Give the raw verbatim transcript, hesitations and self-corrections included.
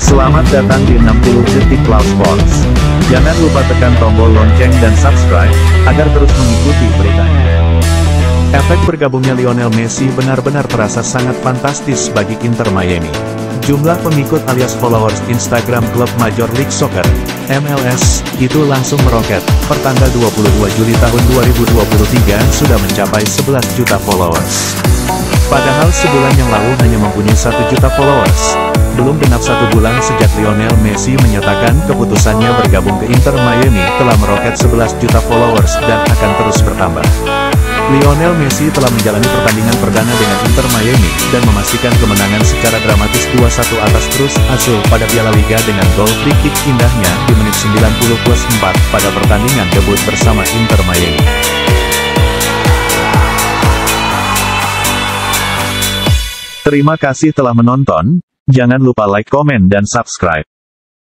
Selamat datang di enam puluh detik Cloud Sports. Jangan lupa tekan tombol lonceng dan subscribe, agar terus mengikuti beritanya. Efek bergabungnya Lionel Messi benar-benar terasa sangat fantastis bagi Inter Miami. Jumlah pengikut alias followers Instagram klub Major League Soccer, M L S, itu langsung meroket. Pertanggal dua puluh dua Juli tahun dua ribu dua puluh tiga sudah mencapai sebelas juta followers. Padahal sebulan yang lalu hanya mempunyai satu juta followers. Belum genap satu bulan sejak Lionel Messi menyatakan keputusannya bergabung ke Inter Miami, telah meroket sebelas juta followers dan akan terus bertambah. Lionel Messi telah menjalani pertandingan perdana dengan Inter Miami, dan memastikan kemenangan secara dramatis dua satu atas Cruz Azul pada Piala Liga dengan gol free kick indahnya di menit sembilan puluh plus empat pada pertandingan debut bersama Inter Miami. Terima kasih telah menonton, jangan lupa like, komen dan subscribe.